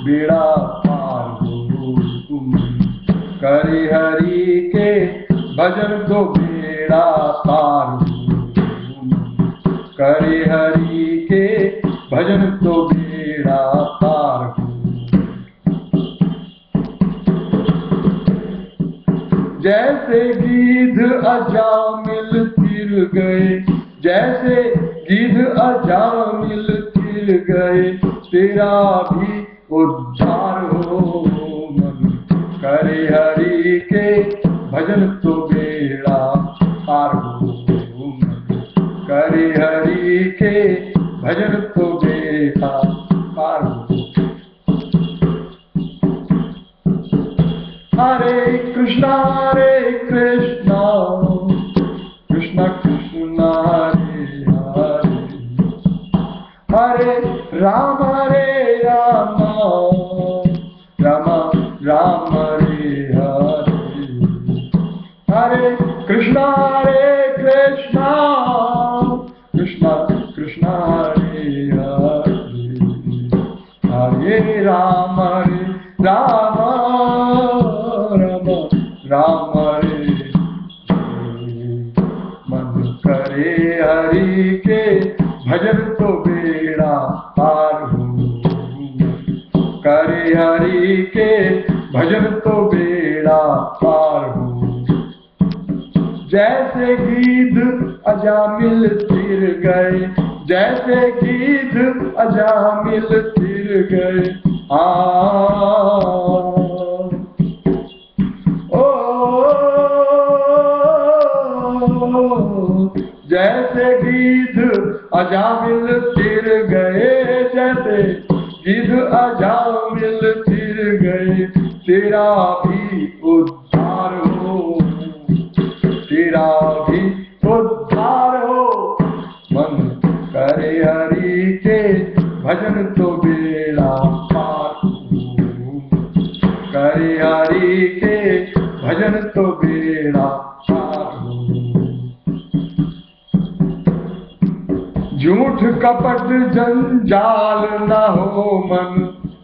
बेड़ा पार हो। करे हरि के भजन तो बेड़ा पार हो। करे हरि के भजन तो बेड़ा पार हो। जैसे गिद्ध अजामिल फिर गए, जैसे गिद्ध अजामिल फिर गए, तेरा भी उद्धार हो मन। करे हरि के भजन तो बेड़ा पार हो। करे हरि के भजन तो बेड़ा पार हो। हरे कृष्णा कृष्णा कृष्णा हरे हरे, हरे राम राम राम हरे हरे, हरे कृष्णा कृष्णा कृष्णा हरे हरे, हरे राम राम राम हरे हरे। मन करे हरि के भजन तो बेड़ा पार हो। करे हरि के भजन तो बेड़ा पार हो। जैसे गिद्ध अजामिल फिर गए, जैसे गिद्ध अजामिल फिर गए, जैसे गिद्ध अजामिल फिर गए, जैसे गिद्ध अजामिल फिर गए, तेरा भी उद्धार हो। तेरा भी उद्धार हो। मन करे हरि के भजन तो बेड़ा पार हो। करे हरि के भजन तो बेड़ा पार हो। झूठ कपट जंजाल न हो मन।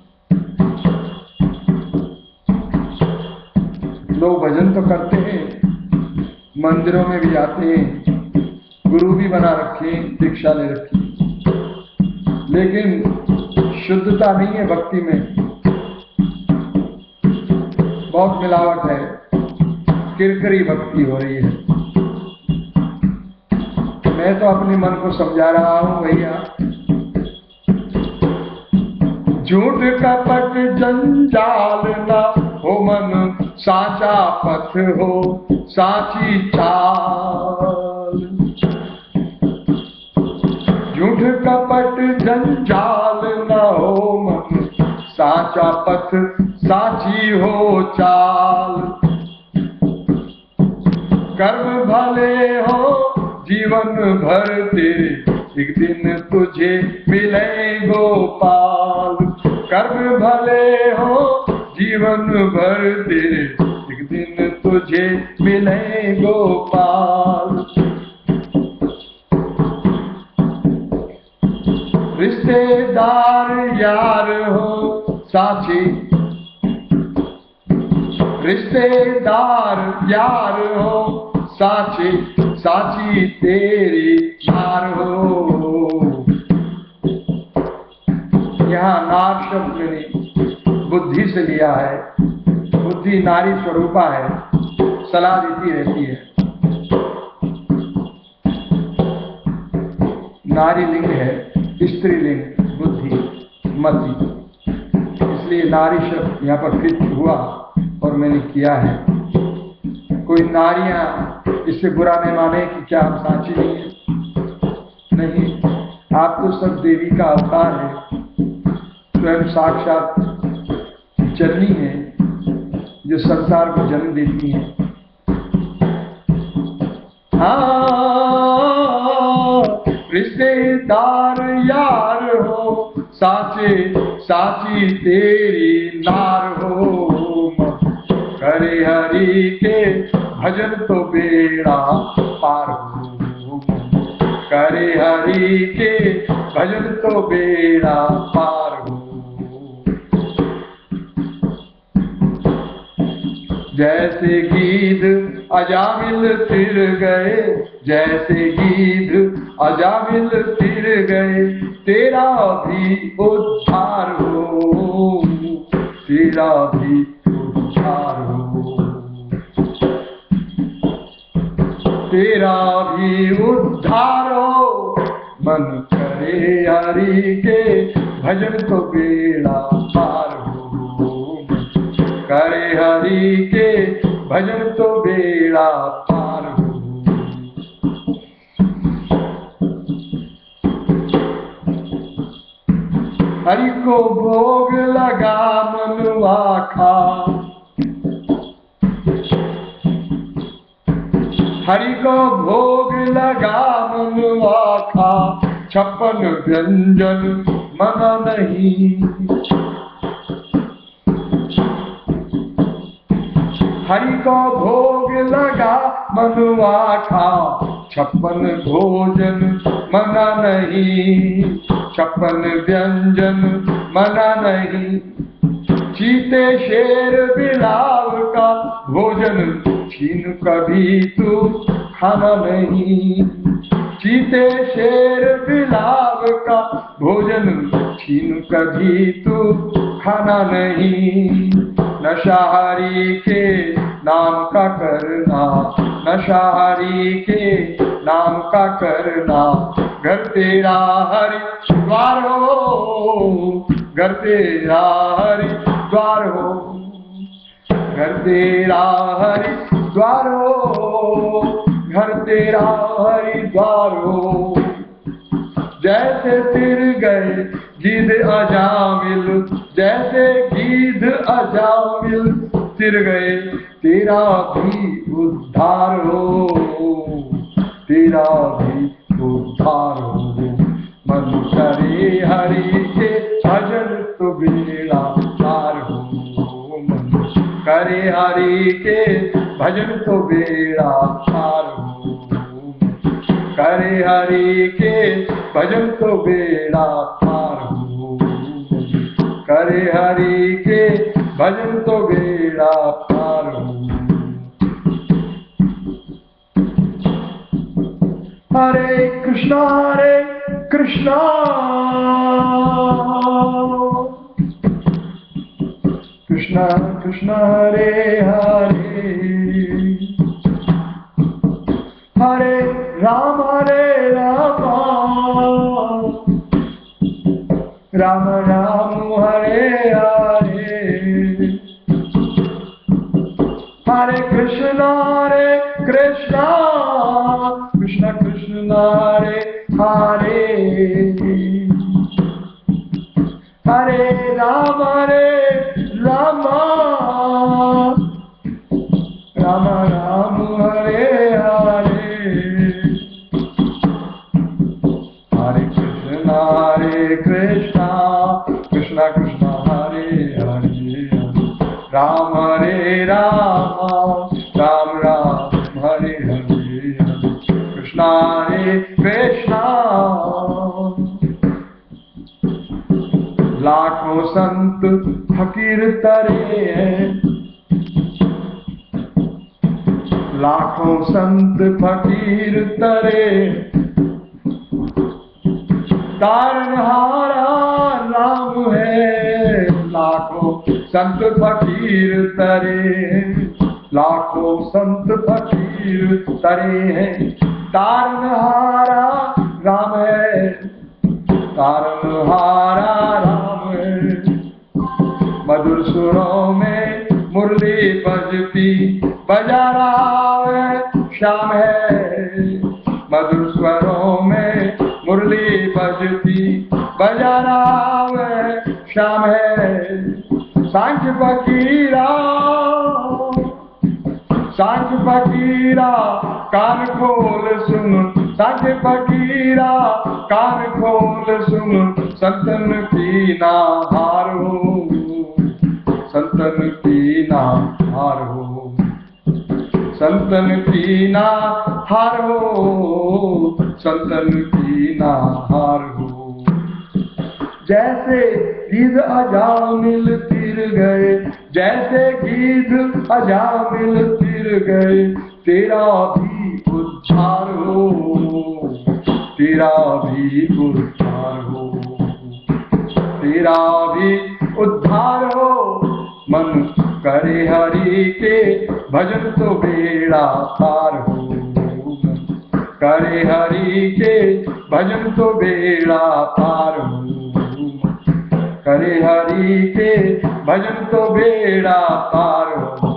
लोग भजन तो करते हैं, मंदिरों में भी आते हैं, गुरु भी बना रखे, दीक्षा ले रखी, लेकिन शुद्धता नहीं है भक्ति में, बहुत मिलावट है, किरकिरी भक्ति हो रही है। मैं तो अपने मन को समझा रहा हूं भैया, झूठ कपट जंजाल ना हो मन, साचा पथ हो साची चाल। झूठ कपट जंजाल न हो मन, साचा पथ साची हो चाल। कर्म भले हो जीवन भर तेरे, एक दिन तुझे मिले गोपाल। कर्म भले हो जीवन भर तेरे, एक दिन तुझे मिले गोपाल। रिश्तेदार यार हो साची, रिश्तेदार यार हो साची, साची तेरी नार हो। यहाँ नार शब्द मैंने बुद्धि से लिया है, बुद्धि नारी स्वरूपा है, सलाह देती रहती है। नारी लिंग है, स्त्रीलिंग बुद्धि मति, इसलिए नारी शब्द यहाँ पर फिट हुआ और मैंने किया है। कोई नारियां इससे बुरा नहीं माने कि क्या हम सांची नहीं है, नहीं, आप तो सब देवी का अवतार है, स्वयं साक्षात जननी है जो संसार को जन्म देती है। रिश्तेदार यार हो साचे, साची तेरी नार हो। करे हरि के भजन तो बेड़ा पार हो। करे हरि के भजन तो बेड़ा पार हो। जैसे गीध अजामिल फिर गए, जैसे गीध अजामिल फिर गए, तेरा भी उद्धार हो, तेरा भी उद्धार हो, तेरा भी उद्धार हो। मन करे हरि के भजन तो बेड़ा पार हो, करे हरि के भजन तो बेड़ा पार हो। हरि को भोग लगा मनुआ खा, हरि को भोग लगा मनुआ खा, 56 व्यंजन मना नहीं। हरि को भोग लगा मनुआ खा, 56 भोजन मना नहीं, 56 व्यंजन मना नहीं। चीते शेर बिलाव का भोजन छीन कभी तू खाना नहीं, चीते शेर बिलाव का भोजन छीन कभी तू खाना नहीं। नशा हरि के नाम का करना, नशा हरि के नाम का करना, घर तेरा हरि द्वार हो, घर तेरा हरि द्वार हो, घर तेरा हरि द्वार हो, घर तेरा हरि द्वार हो। जैसे फिर गए गीध अजामिल, जैसे गीध अजामिल फिर गए, तेरा भी उद्धार हो, तेरा भी उद्धार हो। मन करे हरि के भजन तो बेड़ा पार हो, मन करे हरि के भजन तो बेड़ा पार हो, करे हरि के भजन तो बेड़ा पार हो, करे हरि के भजन तो बेड़ा पार हो। हरे कृष्णा कृष्णा कृष्णा हरे हरे, हरे राम राम राम हरे हरे, हरे कृष्णा कृष्णा कृष्णा हरे हरे, हरे राम राम राम हरे हरे, हरे कृष्णा कृष्णा कृष्णा हरे हरे, राम हरे राम राम हरे हरे, कृष्णा हरे कृष्णा। लाखों संत फकीर तरे हैं, लाखों संत फकीर तरे, तारनहारा राम है। लाखों संत फकीर तरे, लाखों संत फकीर तरे हैं, तारनहारा राम है, तारनहारा राम है। मधुर सुरों में मुरली बजती बजा रहा है श्याम है, मधुर स्वरों में मुरली बजती बजा रहा है श्याम है। सांझ फकीरा कान खोल सुन, सांझ फकीरा कान खोल सुन, संतन पीना हार हो, संतन पीना हार हो, संतन पीना हार हो, संतन पीना हार हो। जैसे गीध अजामिल फिर गए, जैसे गीत अजामिल फिर गए, तेरा भी उद्धार हो, तेरा भी उद्धार हो, तेरा भी उद्धार हो। मन करे हरि के भजन तो बेड़ा पार हो, करे हरि के भजन तो बेड़ा पार हो, करे हरि के भजन तो बेड़ा पार हो।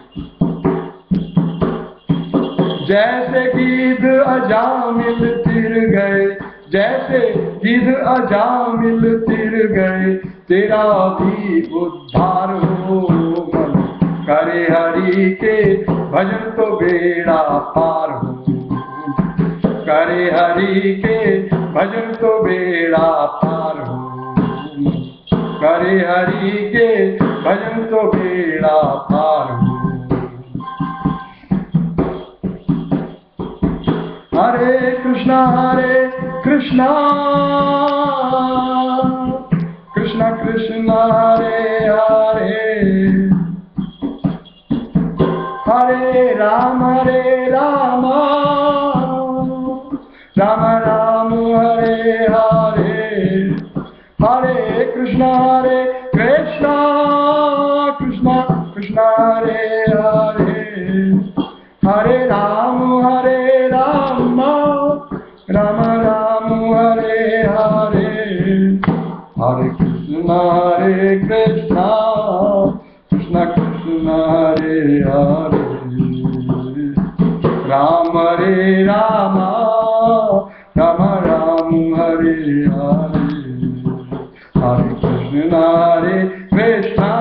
जैसे गीध अजामिल तिर गए, जैसे गीध अजामिल तिर गए, तेरा भी उद्धार हो। मन करे हरि के भजन तो बेड़ा पार हो, करे हरि के भजन तो बेड़ा पार हो, करे हरि के भजन तो बेड़ा पार हो। हरे कृष्णा कृष्णा कृष्णा हरे हरे, हरे राम राम राम हरे हरे, हरे कृष्णा कृष्णा कृष्णा हरे हरे, हरे राम राम राम हरे हरे, हरे कृष्णा कृष्णा कृष्णा हरे हरे, राम राम राम हरे हरे, हरे कृष्णा कृष्णा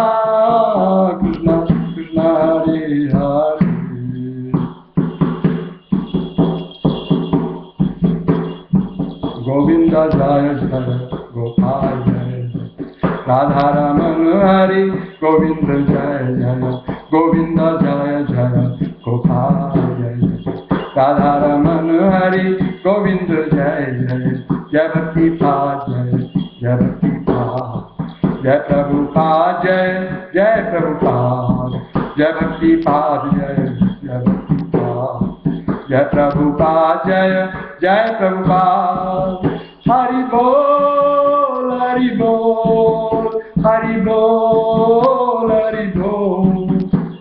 कृष्णा हरे हरे। गोविंद जय जय गोपाल जय जय, राधा रमन हरि गोविंद जय जय, गोविंद जय जय गोपाल जय जय, राधा रमन हरि गोविंद जय जय, जय भक्ति पाद जय भक्ति पाद, जय प्रभुपाद जय प्रभुपाद, जय भक्ति पाद जय भक्ति पाद, जय प्रभुपाद जय प्रभुपाद। हरि बोल हरि बोल हरि बोल हरि बोल,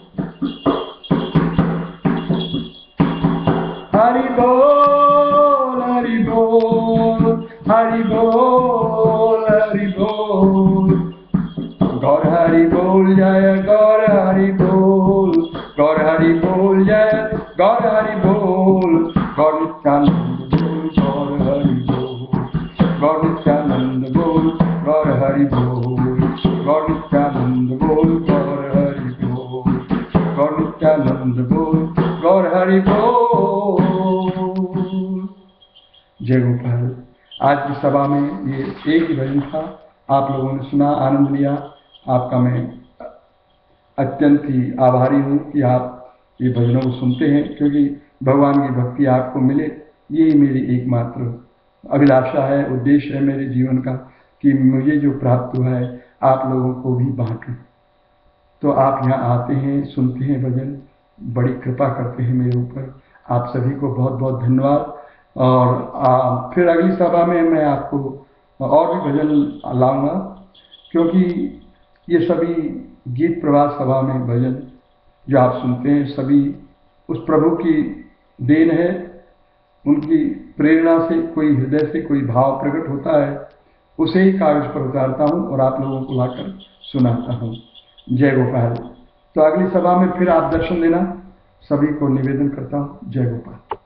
हरि बोल हरि बोल हरि बोल हरि बोल, गौर हरि बोल जय गौर हरि बोल, गौर हरि बोल जय गौर हरि बोल, गौर नित्यानंद बोल गौर हरि बोल, गौर नित्यानंद बोल गौर हरि बोल, गौर नित्यानंद बोल गौर हरि बोल, गौर नित्यानंद बोल गौर हरि बोल। जय गोपाल। आज की सभा में ये एक ही भजन था, आप लोगों ने सुना, आनंद लिया। आपका मैं अत्यंत ही आभारी हूँ कि आप ये भजनों को सुनते हैं, क्योंकि भगवान की भक्ति आपको मिले, यही मेरी एकमात्र अभिलाषा है, उद्देश्य है मेरे जीवन का, कि मुझे जो प्राप्त हुआ है आप लोगों को भी बांटूं। तो आप यहाँ आते हैं, सुनते हैं भजन, बड़ी कृपा करते हैं मेरे ऊपर। आप सभी को बहुत बहुत धन्यवाद। और फिर अगली सभा में मैं आपको और भी भजन लाऊंगा, क्योंकि ये सभी गीत प्रवाह सभा में भजन जो आप सुनते हैं सभी उस प्रभु की देन है, उनकी प्रेरणा से, कोई हृदय से कोई भाव प्रकट होता है, उसे ही कागज पर उतारता हूँ और आप लोगों को लाकर सुनाता हूँ। जय गोपाल। तो अगली सभा में फिर आप दर्शन देना, सभी को निवेदन करता हूँ। जय गोपाल।